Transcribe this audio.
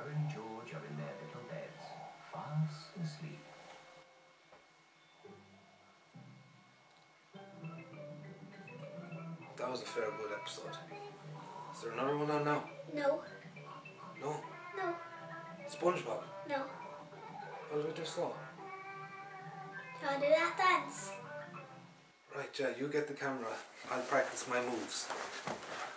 and George are in their little beds, fast asleep. That was a fair good episode. Is there another one on now? No. No? No. SpongeBob? No. How did I do so? You want to do that dance? Right, yeah, you get the camera. I'll practice my moves.